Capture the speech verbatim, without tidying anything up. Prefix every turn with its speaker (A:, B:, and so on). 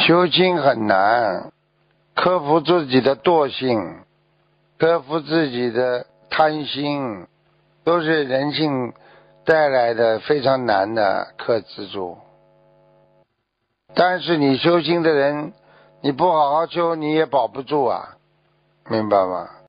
A: 修心很难，克服自己的惰性，克服自己的贪心，都是人性带来的非常难的克制住。但是你修心的人，你不好好修你也保不住啊，明白吗？